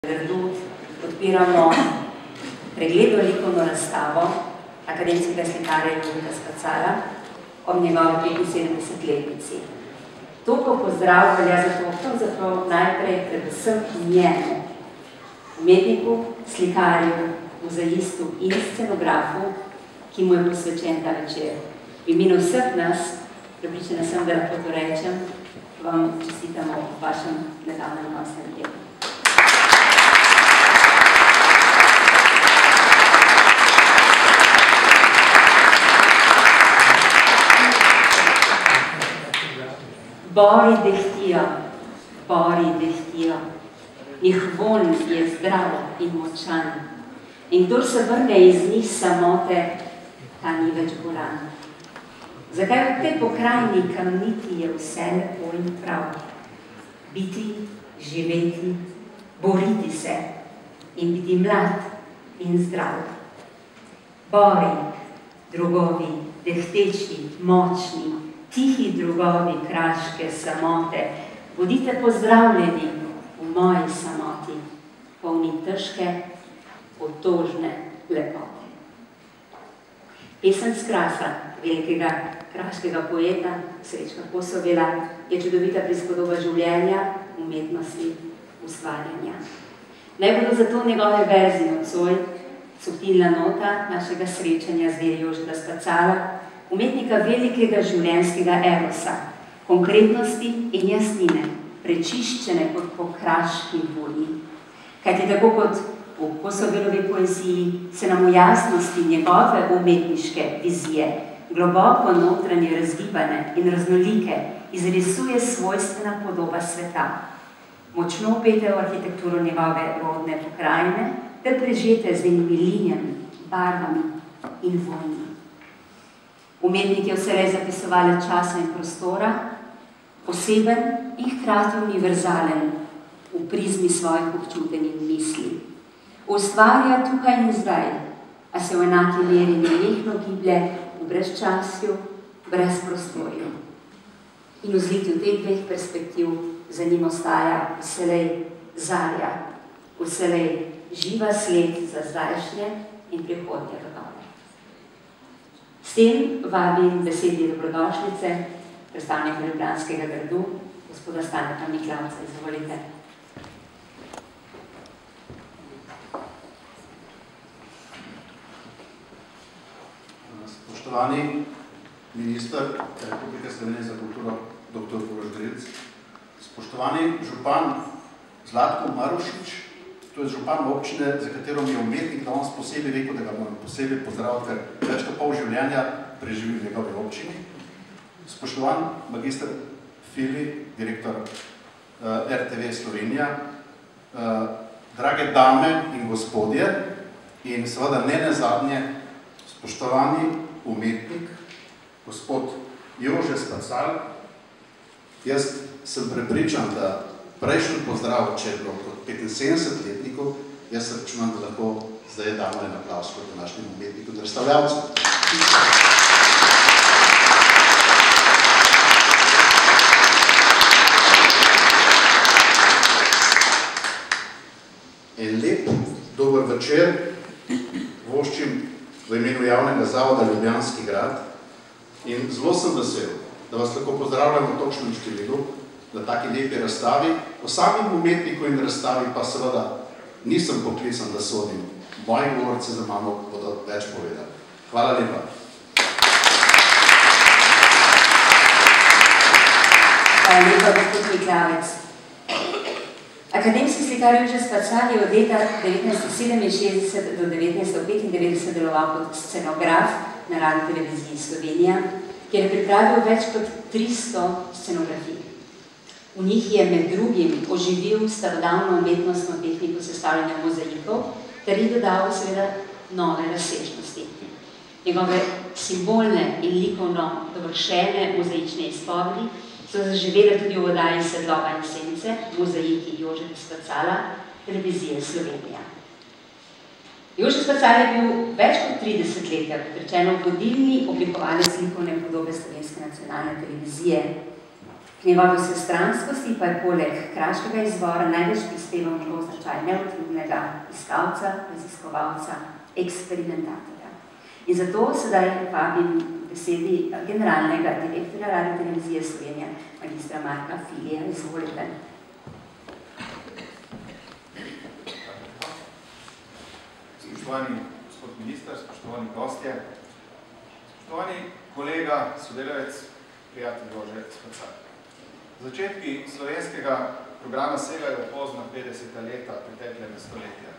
Gradu odpiramo pregledno likovno razstavo akademskega slikarja Jožeta Spacala ob njegovi 75-letnici. Toliko pozdrav velja zato najprej predvsem njemu, umetniku, slikarju, mozaistu in scenografu, ki mu je posvečen ta večer. V imenu vseh nas, prepričana sem, da lahko to rečem, vam čestitamo v vašem nedavnem rojstnem dnevu. Bori dehtijo, njih von je zdrav in močan. In kdor se vrne iz njih samote, ta ni več bolan. Zakaj v tej pokrajini kamniti je vse lepo in prav? Biti, živeti, boriti se in biti mlad in zdrav. Bori, drugovi, dehteči, močni, tihi drugovi kraške samote, bodite pozdravljeni v moji samoti, polni težke, otožne lepote. Pesem Skrasa, velikega kraškega poeta Srečka Kosovela, je čudovita prispodoba življenja, umetnosti, ustvarjanja. Naj bodo zato njegove verzi nocoj subtilna nota našega srečanja z deli Jožeta Spacala, umetnika velikega življenjskega erosa, konkretnosti in jasnine, prečiščene kot po kraški volji. Kajti tako kot v Kosovelovi poeziji se nam v jasnosti njegove umetniške vizije, globoko notranje razgibane in raznolike, izrisuje svojstvena podoba sveta, močno upete v arhitekturo njegove rodne pokrajine, ter prežete z njenimi linijami, barvami in vonji. Umetnik je vselej zapisovali časa in prostora, poseben in hkrati univerzalen v prizmi svojih občutenj in misli. Ustvarja tukaj in zdaj, a se v enaki meri nenehno giblje v brezčasju, brezprostorju. In v zlitju teh dveh perspektiv za njim ostaja vselej zarja, vselej živa sled za zdajšnje in prihodnje rodove. S tem vabim besedi dobrodošlice predstavnika Ljubljanskega gradu, gospoda Staneta Miklavca. Izvolite. Spoštovani minister Republike Slovenije za kulturo, dr. Uroš Grelc, spoštovani župan Zlatko Marušič, to je župan občine, za katero mi je umetnik danes posebej rekel, da ga moram posebej pozdraviti, ker več kot pol življenja preživi v njegovi občini. Spoštovan magister Fili, direktor RTV Slovenija, drage dame in gospodje in seveda ne nazadnje, spoštovani umetnik, gospod Jože Spacal, jaz sem prepričan, da prejšnji pozdrav, če je bilo kot 75-letnikov, jaz računam, da lahko zdaj damo en aplavz kot današnjim umetnikom in razstavljavcem. En lep, dober večer voščim v imenu javnega zavoda Ljubljanski grad in zelo sem vesel, da vas lahko pozdravljam v točnem številu na taki lepi razstavi. O samim umetniku in razstavi pa seveda nisem poklican, da sodim. Moji govorci za mano bodo več povedali. Hvala lepa. Hvala lepa, gospod Miklavec. Akademski slikar Jože Spacal je od leta 1967 do 1995 deloval kot scenograf na Radioteleviziji Slovenija, kjer je pripravil več kot 300 scenografij. V njih je med drugim oživil starodavno umetnostno tehniko sestavljanja mozaikov ter ji dodal seveda nove razsežnosti. Njegove simbolne in likovno dovršene mozaične izpovedi so zaživele tudi v oddaji Sedlova in sence, mozaiki Jožeta Spacala, Televizije Slovenija. Jože Spacal je bil več kot 30 let, kot rečeno, vodilni oblikovalec likovne podobe Slovenske nacionalne televizije. K njegovi vsestranskosti pa je poleg kraškega izvora največ prispeval njegov značaj neutrudnega iskalca, raziskovalca, eksperimentatorja. In zato sedaj vabim besedi generalnega direktorja Radiotelevizije Slovenije, magistra Marka Filija. Izvolite. Spoštovani gospod minister, spoštovani gostje, spoštovani kolega, sodelavec, prijatelj Jože Spacal. Začetki slovenskega programa segajo pozna 50. leta preteklega stoletja.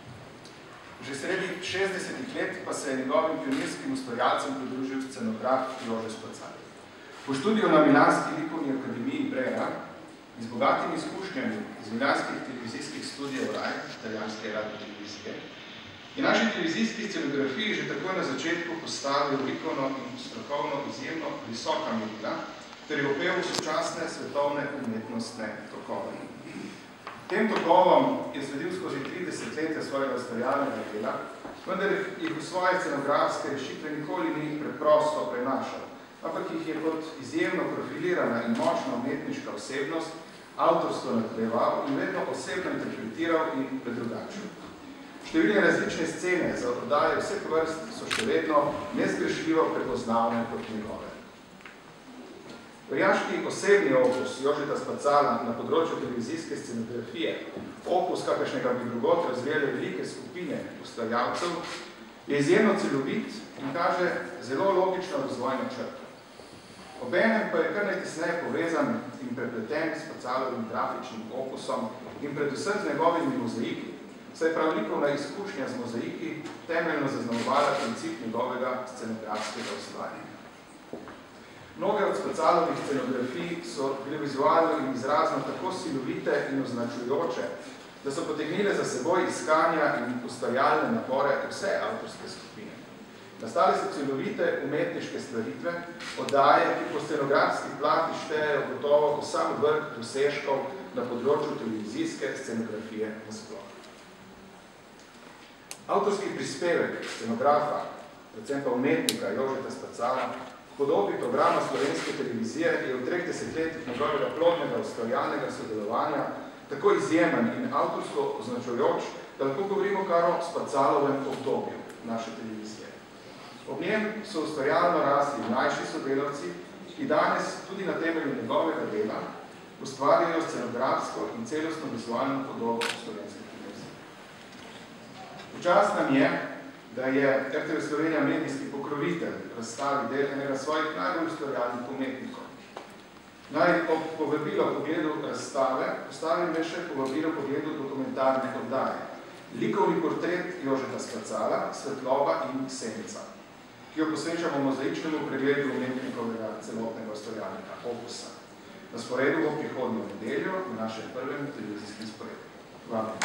Že sredi 60. let pa se je njegovim pionierskim ustvarjalcem pridružil scenograf Jože Spacal. Po študiju na Milanski likovni akademiji Brera in z bogatimi izkušnjami iz milanskih televizijskih studijev RAI, italijanske radiotelevizije, je naši televizijski scenografiji že takoj na začetku postavil likovno in strokovno izjemno visoka merila, ter je opel sočasne svetovne umetnostne tokove. Tem tokovom je sledil skozi 30 letja svojega ustvarjalnega dela, vendar jih v svoje scenografske rešitve nikoli ni preprosto prenašal, ampak jih je kot izjemno profilirana in močna umetniška osebnost avtorstvo nadaljeval in vedno osebno interpretiral in predrugačil. Številne različne scene za oddaje vseh vrst so še vedno nezgrešljivo prepoznavne kot njegove. Orjaški osebni opus Jožeta Spacala na področju televizijske scenografije, opus, kakršnega bi drugot razvijali velike skupine ustvarjalcev, je izjemno celovit in kaže zelo logično razvojno črto. Obenem pa je kar najtesneje povezan in prepleten s Spacalovim grafičnim opusom in predvsem z njegovimi mozaiki, saj je prav likovna izkušnja z mozaiki temeljno zaznamovala princip njegovega scenografskega ustvarjanja. Mnoge od Spacalovih scenografij so bile vizualno in izrazno tako silovite in označujoče, da so potegnile za seboj iskanja in ustvarjalne napore vse avtorske skupine. Nastale so celovite umetniške stvaritve, oddaje, ki po scenografski plati štejejo gotovo v sam vrh dosežkov na področju televizijske scenografije nasploh. Avtorski prispevek scenografa, predvsem pa umetnika Jožeta Spacala, v podobi programa slovenske televizije je v 3 desetletjih njegovega plodnega ustvarjalnega sodelovanja tako izjemen in avtorsko označujoč, da lahko govorimo kar o Spacalovem obdobju naše televizije. Ob njem so ustvarjalno rasli mlajši sodelavci, ki danes tudi na temelju njegovega dela ustvarjajo scenografsko in celostno vizualno podobo slovenske televizije. Včas nam je, da je RTV Slovenija medijski pokrovitelj razstavi del enega svojih najbolj ustvarjalnih umetnikov. Naj ob povabilo pogledu razstave postavim še povabilo pogledu dokumentarne oddaje. Likovni portret Jožeta Spacala, Svetloba in Senica, ki jo posvečamo mozaičnemu pregledu umetnikovega celotnega ustvarjalnega opusa. Na sporedu bo prihodnjo nedeljo v našem prvem televizijskem sporedu. Hvala.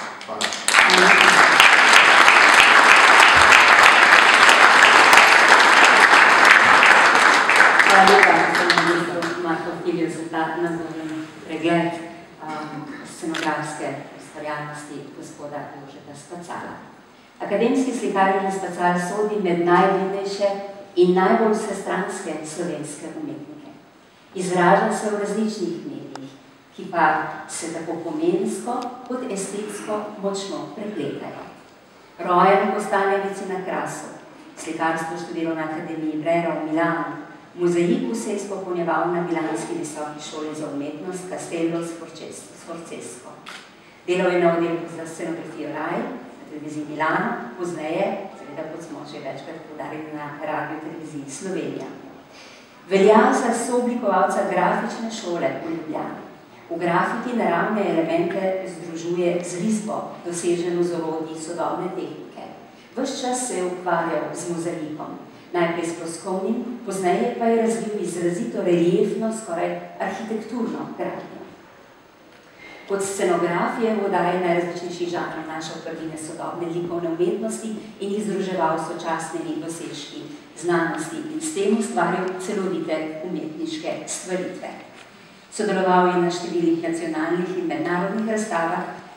Hvala lepa, gospodinu Marko Filiju, za ta nazoren pregled scenografske ustvarjalnosti gospoda Jožeta Spacala. Akademski slikar Jože Spacal sodi med najvidnejše in najbolj vsestranske slovenske umetnike. Izraža se v različnih medijih, ki pa se tako pomensko kot estetsko močno prepletajo. Rojen po Stanjevici na Krasu, slikarstvo študiral na Akademiji Brera v Milanu, mozaiku se je izpopolnjeval na Milanski visoki šoli za umetnost Castello Sforzesco. Delal je na oddelku za scenografijo RAI, na televiziji Milano, pozneje, seveda kot smo že večkrat poudarili, na Radioteleviziji Slovenija. Velja za sooblikovalca grafične šole v Ljubljani. V grafiki naravne elemente združuje z risbo, doseženo z orodji sodobne tehnike. Ves čas se je ukvarjal z mozaikom, najprej s ploskovnim, pozneje pa je razvil izrazito reliefno, skoraj arhitekturno gradnjo. Kot scenograf je v oddaji najrazličnejših žanrov našel prvine sodobne likovne umetnosti in jih združeval s sočasnimi dosežki znanosti in s tem ustvarjal celovite umetniške stvaritve. Sodeloval je na številnih nacionalnih in mednarodnih razstavah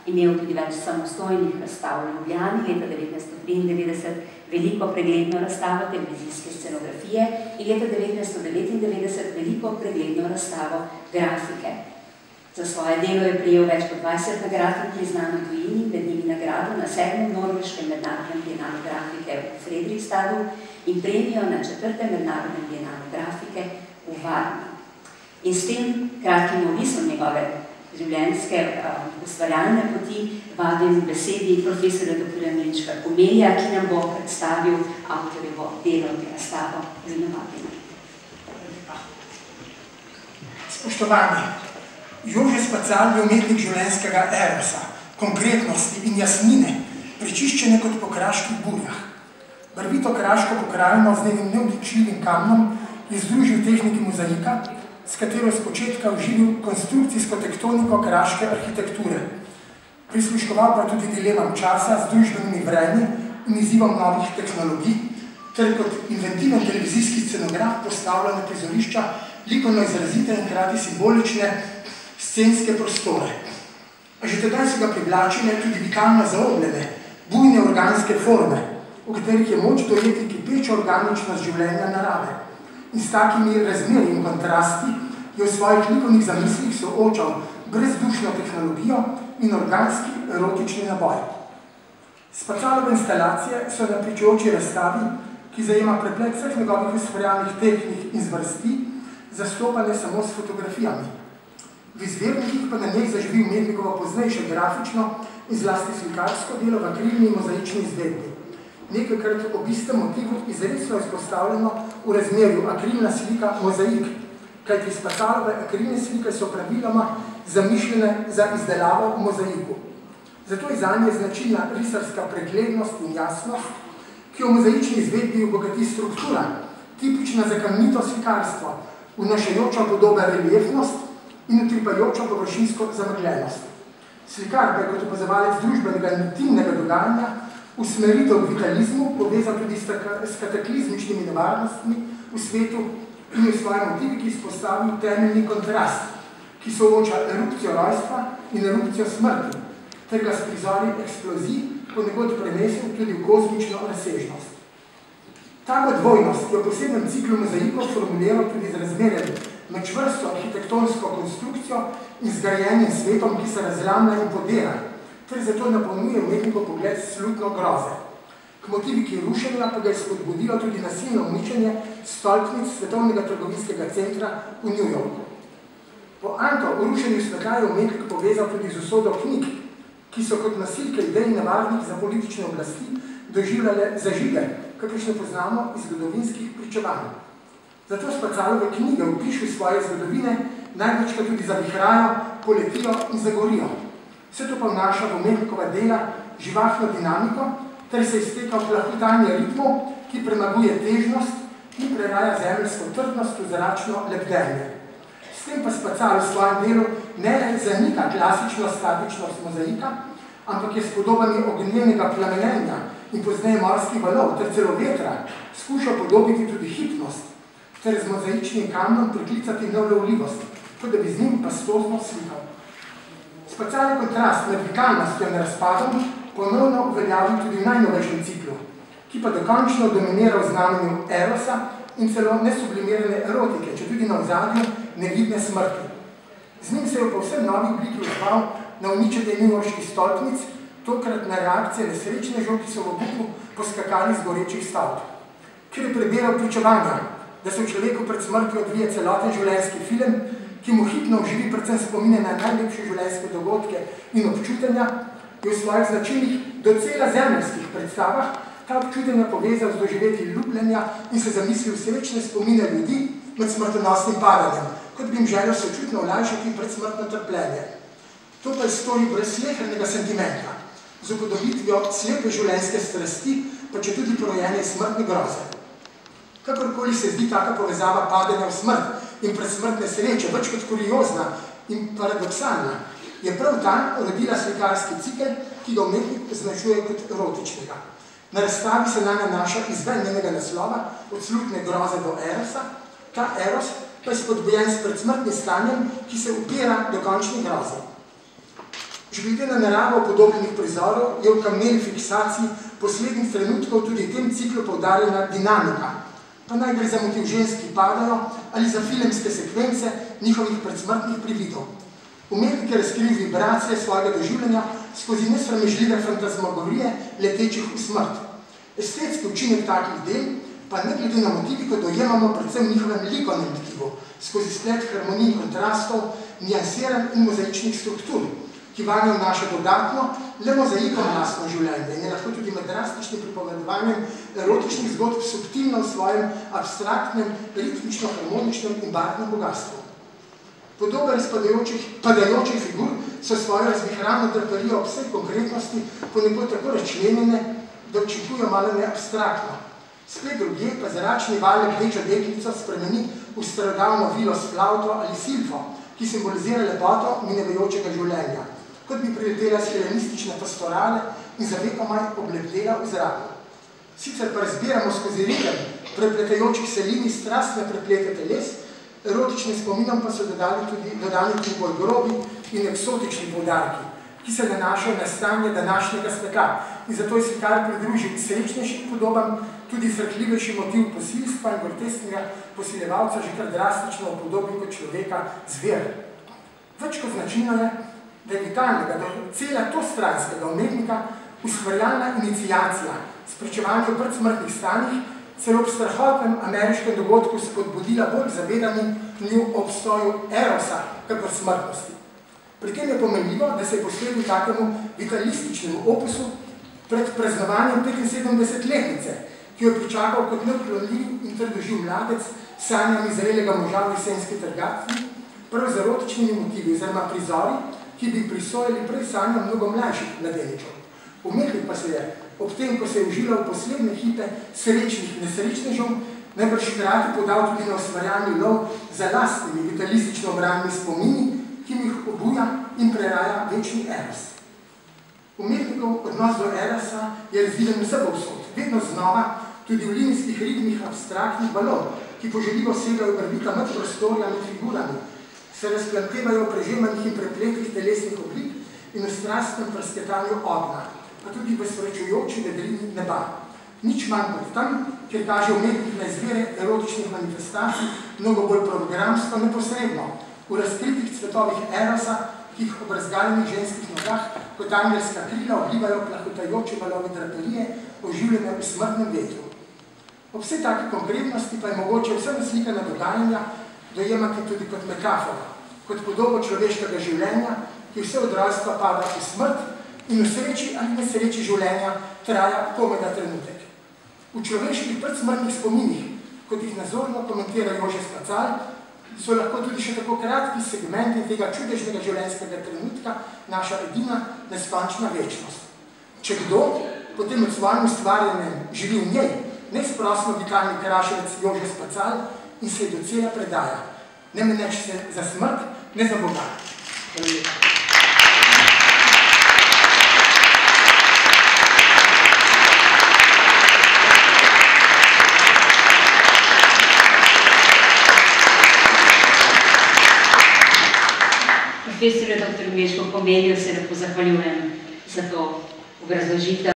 imel tudi več samostojnih razstav v Ljubljani, leta 1993 veliko pregledno razstavo televizijske scenografije in leta 1999 veliko pregledno razstavo grafike. Za svoje delo je prejel več kot 20 nagrad in priznano v tujini, med njimi nagrado na 7. norveškem mednarodnem bienalu grafike v Fredrikstadu in premijo na 4. mednarodnem bienalu grafike v Varni. In s tem kratkim opisom njegove življenjske ustvarjalne poti vabim v besedi profesorja dr. Milčka Komelja, ki nam bo predstavil avtorjevo delo in razstavo. Spoštovani, Jože Spacal je umetnik življenjskega erosa, konkretnosti in jasnine, prečiščene kot po kraških burjah. Barvito kraško pokrajino z njenim neodločljivim kamnom je združil tehniki mozaika, s katero je spočetka oživil konstrukcijsko tektoniko kraške arhitekture. Prisluškoval pa tudi dilemam časa z družbenimi vremeni in izzivom novih tehnologij, ter kot inventiven televizijski scenograf postavlja na prizorišča likovno izrazite in hkrati simbolične scenske prostore. A že tedaj so ga privlačile tudi vitalno zaobljene, bujne organske forme, v katerih je moč dojeti kipečo organičnost življenja narave. In s takimi razmerji in kontrasti je v svojih likovnih zamislih soočal brezdušno tehnologijo in organski erotični naboj. Spacalove instalacije so na pričujoči razstavi, ki zajema preplet vseh njegovih ustvarjalnih tehnik in zvrsti, zastopane samo s fotografijami. V izvirnikih pa na njej zaživi umetnikovo poznejše grafično in zlasti slikarsko delo v akrilni in mozaični izvedbi. Nekajkrat ob istem motivu izredno izpostavljeno v razmerju akrilna slika mozaik, kajti Spacalove akrilne slike so praviloma zamišljene za izdelavo v mozaiku. Zato je zanje značilna risarska preglednost in jasnost, ki v mozaični izvedbi obogati struktura, tipična za kamnito slikarstvo, vnašajoča podoba reliefnost in utripajoča površinsko zamrgljenost. Slikar pa je kot opazovalec družbenega in intimnega dogajanja usmeritev v vitalizmu povezan tudi s kataklizmičnimi nevarnostmi v svetu in v svoji motiviki izpostavil temeljni kontrast, ki sooča erupcijo rojstva in erupcijo smrti, ter ga s prizori eksplozij ponekod prenesel tudi v kozmično razsežnost. Tako dvojnost je v posebnem ciklu mozaikov formuliral tudi z razmerjem med čvrsto arhitektonsko konstrukcijo in zgrajenim svetom, ki se razlamlja in podira, ter zato napolnjuje umetnikov pogled slutno groze. K motiviki rušenja pa ga je spodbudilo tudi nasilno uničenje stolpnic Svetovnega trgovinskega centra v New Yorku. Po Anto v rušenju sveta je umetnik povezal tudi z usodo knjig, ki so kot nosilke idej nevarnih za politične oblasti doživljale zažige, kakršne poznamo iz zgodovinskih pričevanj. Zato Spacalove knjige v pišu svoje zgodovine največkrat tudi zavihrajo, poletijo in zagorijo. Vse to pa vnaša v umetnikova dela živahno dinamiko, ter se izteka v plahutanje ritmov, ki premaguje težnost in preraja zemeljsko trdnost v zračno lebdenje. S tem pa Spacal v svojem delu ne le zanika klasično statičnost mozaika, ampak je s podobami ognjenega plamenenja in pozneje morskih valov ter celo vetra skušal podobiti tudi hipnost, ter z mozaičnim kamnom priklicati neulovljivost, kot da bi z njim pastozno slikal. Spacal je kontrast med vitalnostjo in razpadom ponovno uveljavil tudi v najnovejšem ciklu, ki pa dokončno dominira v znamenju erosa in celo nesublimirane erotike, če tudi na ozadju nevidne smrti. Z njim se je v povsem novi obliki odzval na uničenje newyorških stolpnic, tokrat na reakcije nesrečnežev, ki so v obupu poskakali z gorečih stavb. Ker je prebiral pričevanja, da se v človeku pred smrtjo odvije celoten življenjski film, ki mu hitno oživi predvsem spomine na najlepše življenjske dogodke in občutenja, je v svojih značilnih docela zemeljskih predstavah ta občutenja povezal z doživeti ljubljenja in se zamislil srečne spomine ljudi med smrtonosnim padanjem, kot bi jim želel sočutno olajšati predsmrtno trpljenje. To pa je storil brez slehernega sentimenta, z upodobitvijo slepe življenjske strasti, pa če tudi porojene smrtne groze. Kakorkoli se zdi taka povezava padanja v smrt in predsmrtne sreče več kot kuriozna in paradoksalna, je prav ta rodila slikarski cikel, ki ga umetnik označuje kot erotičnega. Na razstavi se nanaša izven njenega naslova od slutne groze do erosa, ta eros pa je spodbojen s predsmrtnim stanjem, ki se upira do končni groze. Že glede na naravo podobnih prizorov je v kamneli fiksaciji poslednjih trenutkov tudi v tem ciklu poudarjena dinamika, pa naj gre za motiv žensk, ki padajo, ali za filmske sekvence njihovih predsmrtnih prividov. Umetnik je razkril vibracije svojega doživljanja skozi nesramežljive fantazmagorije letečih v smrt. Estetski učinek takih del pa ne glede na motiviko dojemamo predvsem njihovem likovnem tkivu, skozi splet harmonij kontrastov, niansiran in mozaičnih struktur, ki vanjo vnaša dodatno, le mozaikom lastno življenje in je lahko tudi med drastičnim pripovedovanjem erotičnih zgodb subtilno v svojem abstraktnem, ritmično-harmoničnem in barvnem bogastvu. Podobe padajočih figur so svojo razvihrano draperijo ob vsej konkretnosti ponekod tako razčlenjene, da učinkujo malo neabstraktno. Spet drugje pa zračni val rdečo deklico spremeni v starodavno vilo s flavto ali silfo, ki simbolizira lepoto minevajočega življenja, kot bi priletela s helenistične pastorale in za vekomaj oblepdela v zraku. Sicer pa razbiramo skozi ritem prepletajočih se linij strastne preplete teles, erotičnim spominom pa so dodani tudi bolj grobi in eksotični poudarki, ki se nanašajo na stanje današnjega sveta in zato je slikar pridružil srečnejšim podobam tudi srhljivejši motiv posilstva in grotesknega posiljevalca že kar drastično upodobil kot človeka zver. Več kot značilno je, da je vitalnega, da je cela to stranskega umetnika ustvarjalna iniciacija s pričevanjem predsmrtnih stanjih celo ob strahotnem ameriškem dogodku spodbudila bolj zavedani nju obstoju erosa, kakor smrtnosti. Pri tem je pomenljivo, da se je posledil takemu vitalističnemu opusu pred praznovanjem 75-letnice, ki jo je pričakal kot neodklonljiv in trdoživ mladec s sanjami zrelega moža v jesenski trgatvi, prav z erotičnimi motivi oziroma prizori, ki bi prisojili prej sanjam mnogo mlajših mladeničev. Umetnik pa se je, ob tem, ko se je užilal posledne hipe srečnih nesrečnežev, najbrž hkrati podal tudi na ustvarjalni lov za lastnimi vitalistično obranimi spomini, ki mi jih obuja in preraja večni eros. Umetnikov odnos do erosa je razviden vse povsod, vedno znova, tudi v linijskih ritmih abstraktnih balov, ki poželjivo segajo barvita med prostorja med figurami, se razplantevajo v prežemanih in prepletih telesnih oblik in v strastnem presketanju ognja, pa tudi v srečujoči vedrini neba. Nič manj kot tam, kjer kaže umetnik na izvire erotičnih manifestacij mnogo bolj programsko neposredno, v razkritih cvetovih erosa, ki jih ob razgaljenih ženskih nogah kot angelska krila oblivajo plahutajoče valovi draperije, oživljene v smrtnem vetru. Ob vsej taki konkretnosti pa je mogoče vse naslikana dogajanja dojemati tudi kot metafora, kot podobo človeškega življenja, ki vse od rojstva pada v smrt in v sreči ali nesreči življenja traja komajda trenutek. V človeških predsmrtnih spominih, kot jih nazorno komentira Jože Spacal, so lahko tudi še tako kratki segmenti tega čudežnega življenjskega trenutka naša edina neskončna večnost. Če kdo, potem od svojim ustvarjanjem živi v njej, nesprosno vitalni kraševec Jože Spacal in se do cela predaja. Ne meneč se za smrt, ne za Boga. Profesorju dr. Meško Komelju se lepo zahvaljujem za to obrazložitev.